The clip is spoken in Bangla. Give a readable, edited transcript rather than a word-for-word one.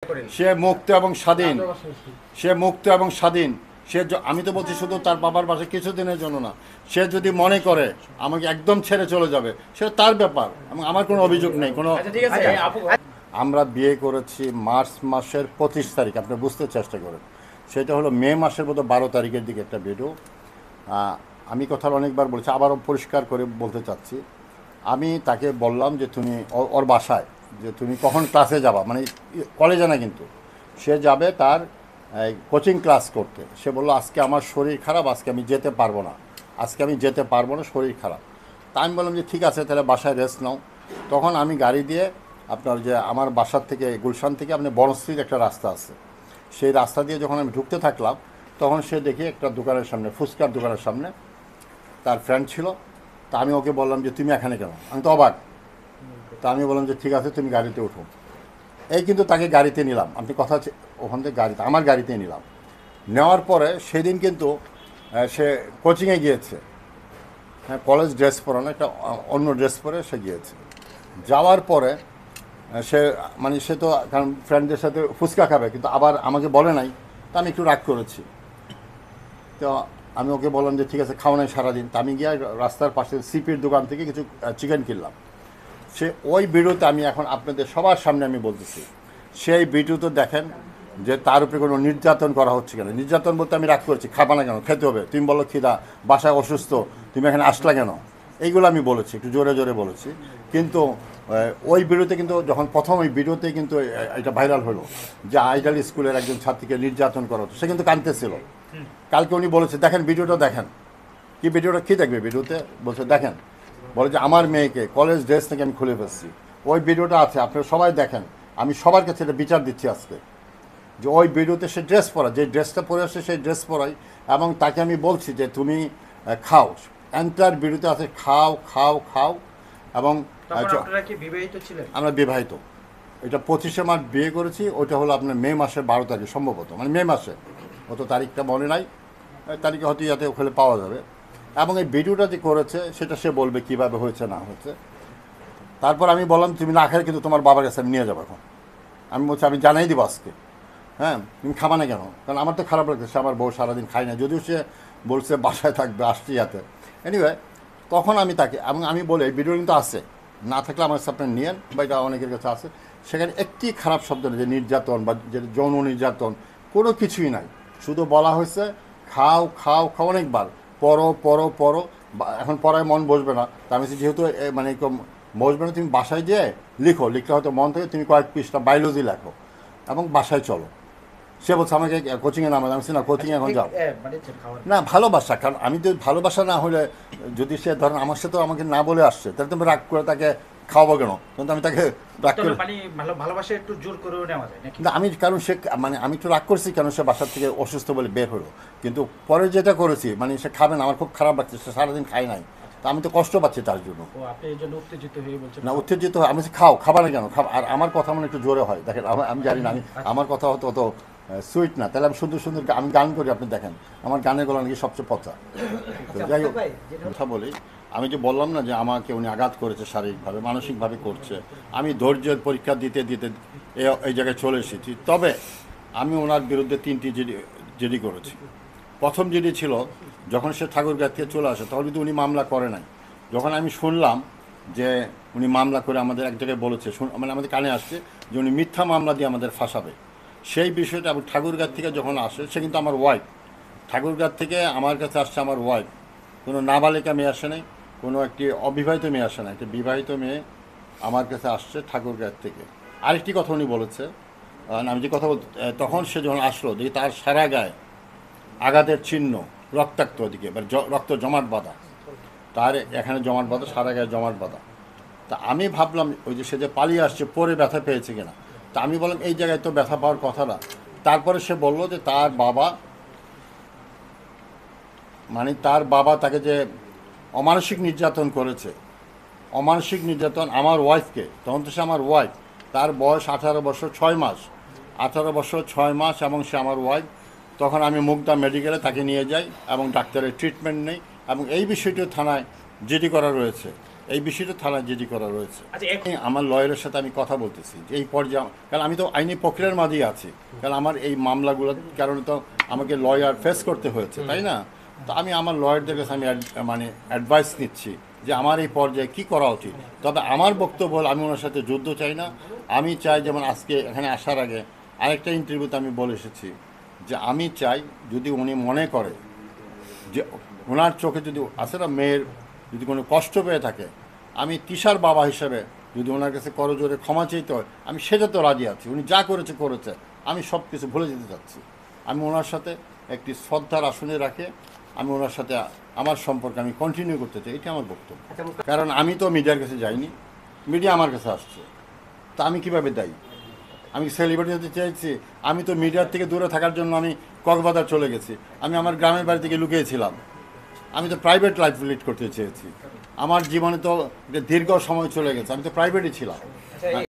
সে মুক্ত এবং স্বাধীন, সে মুক্ত এবং স্বাধীন। সে আমি তো বলছি শুধু তার বাবার বাসায় কিছুদিনের জন্য না, সে যদি মনে করে আমাকে একদম ছেড়ে চলে যাবে, সেটা তার ব্যাপার, এবং আমার কোনো অভিযোগ নেই কোনো। আমরা বিয়ে করেছি মার্চ মাসের 25 তারিখ, আপনি বুঝতে চেষ্টা করেন। সেটা হলো মে মাসের মতো 12 তারিখের দিকে একটা ভিডিও। আমি কথা অনেকবার বলছি, আবারও পরিষ্কার করে বলতে চাচ্ছি। আমি তাকে বললাম যে তুমি ওর বাসায়, যে তুমি কখন ক্লাসে যাবা, মানে কলেজে না কিন্তু, সে যাবে তার কোচিং ক্লাস করতে। সে বললো আজকে আমার শরীর খারাপ, আজকে আমি যেতে পারবো না, আজকে আমি যেতে পারবো না, শরীর খারাপ। তা আমি বললাম যে ঠিক আছে, তাহলে বাসায় রেস্ট নাও। তখন আমি গাড়ি দিয়ে আপনার যে আমার বাসার থেকে গুলশান থেকে আপনি বনশ্রীর একটা রাস্তা আছে, সেই রাস্তা দিয়ে যখন আমি ঢুকতে থাকলাম, তখন সে দেখি একটা দোকানের সামনে, ফুচকার দোকানের সামনে তার ফ্রেন্ড ছিল। তা আমি ওকে বললাম যে তুমি এখানে কেন, আমি তো অবাক। তা আমি বললাম যে ঠিক আছে তুমি গাড়িতে উঠো। এই কিন্তু তাকে গাড়িতে নিলাম, আপনি কথা ওখান থেকে গাড়িতে, আমার গাড়িতে নিলাম। নেওয়ার পরে সেদিন কিন্তু সে কোচিংয়ে গিয়েছে, হ্যাঁ, কলেজ ড্রেস পরে না, একটা অন্য ড্রেস পরে সে গিয়েছে। যাওয়ার পরে সে মানে সে তো কারণ ফ্রেন্ডদের সাথে ফুচকা খাবে, কিন্তু আবার আমাকে বলে নাই। তা আমি একটু রাগ করেছি। তো আমি ওকে বললাম যে ঠিক আছে, খাওয়া নাই সারাদিন। তা আমি গিয়ে রাস্তার পাশে সিপির দোকান থেকে কিছু চিকেন কিনলাম। সে ওই ভিডিওতে, আমি এখন আপনাদের সবার সামনে আমি বলতেছি, সেই ভিডিওতে দেখেন যে তার উপরে কোনো নির্যাতন করা হচ্ছে কেন। নির্যাতন বলতে আমি রাগ করেছি, খাবা না কেন, খেতে হবে, তুমি বলো খিদা, বাসায় অসুস্থ, তুমি এখানে আসলা কেন, এইগুলো আমি বলেছি, একটু জোরে জোরে বলেছি। কিন্তু ওই ভিডিওতে কিন্তু যখন প্রথম ওই ভিডিওতে কিন্তু এটা ভাইরাল হলো যে আইডাল স্কুলের একজন ছাত্রীকে নির্যাতন করা হতো, সে কিন্তু কাঁদতেছিল। কালকে উনি বলেছে দেখেন ভিডিওটা দেখেন। কি ভিডিওটা কী দেখবে ভিডিওতে, বলছে দেখেন, বলে যে আমার মেয়েকে কলেজ ড্রেস থেকে আমি খুলে ফেলছি। ওই ভিডিওটা আছে, আপনারা সবাই দেখেন। আমি সবার কাছে এটা বিচার দিচ্ছি আজকে, যে ওই ভিডিওতে সে ড্রেস পরা, যে ড্রেসটা পরে আসছে সেই ড্রেস পরাই, এবং তাকে আমি বলছি যে তুমি খাও, এন্টার ভিডিওতে আছে খাও খাও খাও। এবং আমরা বিবাহিত, এটা 25শে মার্চ বিয়ে করেছি, ওইটা হলো আপনার মে মাসের 12 তারিখ সম্ভবত, মানে মে মাসে, অত তারিখটা মনে নাই, তারিখে হয়তো ইয়াতে ওখানে পাওয়া যাবে। এবং এই ভিডিওটা যে করেছে সেটা সে বলবে কীভাবে হয়েছে না হয়েছে। তারপর আমি বললাম তুমি না খেলে কিন্তু তোমার বাবার কাছে আমি নিয়ে যাবো এখন। আমি বলছি আমি জানাই দিব আজকে, হ্যাঁ, তুমি খাবা না কেন, কারণ আমার তো খারাপ লাগছে, আমার বউ সারাদিন খায় না, যদিও সে বলছে বাসায় থাকবে, আসছি যাতে। এনিওয়ে, তখন আমি তাকে, এবং আমি বলে এই ভিডিও কিন্তু আছে, না থাকলে আমার কাছে আপনার নিয়েন, বা এটা অনেকের কাছে আছে, সেখানে একটি খারাপ শব্দ নেই, যে নির্যাতন বা যে যৌন নির্যাতন, কোনো কিছুই নাই। শুধু বলা হয়েছে খাও খাও খাও, অনেকবার পড়ো পড়ো পড়ো, এখন পড়ায় মন বসবে না। তা আমি যেহেতু মানে বসবে না, তুমি বাসায় যেয়ে লিখো, লিখলে হয়তো মন থেকে তুমি কয়েক পৃষ্ঠা বায়োলজি লেখো এবং বাসায় চলো। সে বলছে আমাকে কোচিংয়ে নামা, আমি না কোচিংয়ে এখন যাও না, ভালোবাসা। কারণ আমি যদি ভালোবাসা না হলে, যদি সে ধরেন আমার সাথে আমাকে না বলে আসছে, তাহলে তুমি রাগ করে তাকে খাওয়াবো কেন, কিন্তু আমি তাকে রাগ করে ভালোবাসা একটু জোর করেও নেওয়া যায় না। আমি কারণ সে মানে আমি একটু রাগ করছি, কেন সে বাসার থেকে অসুস্থ বলে বের হলো। কিন্তু পরে যেটা করেছি, মানে সে খাবে না, আমার খুব খারাপ লাগছে, সে সারাদিন খায় নাই, তা আমি তো কষ্ট পাচ্ছি তার জন্য। না উত্তেজিত হয়, আমি খাও, খাবার না কেন, আর আমার কথা মানে একটু জোরে হয়, দেখেন আমি জানি না, আমার কথা হতো অত সুইট না, তাহলে আমি সুন্দর সুন্দর আমি গান করি, আপনি দেখেন আমার গানের গলা নাকি সবচেয়ে পচা। যাই হোক, কথা বলি, আমি যে বললাম না যে আমাকে উনি আঘাত করেছে শারীরিকভাবে, মানসিকভাবে করছে, আমি ধৈর্যের পরীক্ষা দিতে দিতে এই জায়গায় চলে এসেছি। তবে আমি ওনার বিরুদ্ধে 3টি জিডি করেছি। প্রথম জিডি ছিল যখন সে ঠাকুরগাঁ থেকে চলে আসে, তখন কিন্তু উনি মামলা করে নাই। যখন আমি শুনলাম যে উনি মামলা করে আমাদের এক জায়গায় বলেছে, মানে আমাদের কানে আসছে যে উনি মিথ্যা মামলা দিয়ে আমাদের ফাঁসাবে, সেই বিষয়টা আমি ঠাকুরগাঁ থেকে যখন আসে, সে কিন্তু আমার ওয়াইফ, ঠাকুরগাঁ থেকে আমার কাছে আসছে আমার ওয়াইফ, কোনো নাবালিকা মেয়ে আসে নাই, কোনো একটি অবিবাহিত মেয়ে আসে না, একটি বিবাহিত মেয়ে আমার কাছে আসছে ঠাকুরগাঁ থেকে। আরেকটি কথা উনি বলেছে, আমি যে কথা বলতে, তখন সে যখন আসলো দেখি তার সারা গায়ে আঘাতের চিহ্ন, রক্তাক্ত, ওদিকে এবার রক্ত জমাট বাঁধা, তার এখানে জমাট বাঁধা, সারা গায়ে জমাট বাঁধা। তা আমি ভাবলাম ওই যে সে যে পালিয়ে আসছে পরে ব্যথা পেয়েছে কিনা। তা আমি বললাম এই জায়গায় তো ব্যথা পাওয়ার কথা না। তারপরে সে বলল যে তার বাবা, মানে তার বাবা তাকে যে অমানসিক নির্যাতন করেছে, অমানসিক নির্যাতন আমার ওয়াইফকে, তখন তো সে আমার ওয়াইফ, তার বয়স 18 বছর 6 মাস, 18 বছর 6 মাস, এবং সে আমার ওয়াইফ। তখন আমি মুগদা মেডিকেলে তাকে নিয়ে যাই এবং ডাক্তারের ট্রিটমেন্ট নেই, এবং এই বিষয়টিও থানায় জিডি করা রয়েছে। এই বিষয়টা থানায় জিডি করা রয়েছে। আচ্ছা আমার লয়ারের সাথে আমি কথা বলতেছি যে এই পর্যায়ে, কারণ আমি তো আইনি প্রক্রিয়ার মাঝেই আছি, কারণ আমার এই মামলাগুলোর কারণে তো আমাকে লয়ার ফেস করতে হয়েছে, তাই না? তো আমি আমার লয়ারদের কাছে আমি মানে অ্যাডভাইস নিচ্ছি যে আমার এই পর্যায়ে কী করা উচিত। তবে আমার বক্তব্য হল আমি ওনার সাথে যুদ্ধ চাই না। আমি চাই, যেমন আজকে এখানে আসার আগে আরেকটা ইন্টারভিউতে আমি বলে এসেছি যে আমি চাই যদি উনি মনে করে যে ওনার চোখে যদি আছে না মেয়ের যদি কোনো কষ্ট পেয়ে থাকে, আমি তিশার বাবা হিসেবে যদি ওনার কাছে করজোরে ক্ষমা চাইতে হয়, আমি সেটা তো রাজি আছি। উনি যা করেছে করেছে, আমি সব কিছু ভুলে যেতে চাচ্ছি। আমি ওনার সাথে একটি শ্রদ্ধার আসনে রাখে আমি ওনার সাথে আমার সম্পর্ক আমি কন্টিনিউ করতে চাই, এটা আমার বক্তব্য। কারণ আমি তো মিডিয়ার কাছে যাইনি, মিডিয়া আমার কাছে আসছে, তা আমি কীভাবে দায়ী? আমি সেলিব্রিটি হতে চাইছি? আমি তো মিডিয়ার থেকে দূরে থাকার জন্য আমি কক্সবাজার চলে গেছি, আমি আমার গ্রামের বাড়ি থেকে লুকিয়েছিলাম, আমি তো প্রাইভেট লাইফ লিড করতে চেয়েছি। আমার জীবনে তো দীর্ঘ সময় চলে গেছে, আমি তো প্রাইভেটই ছিলাম।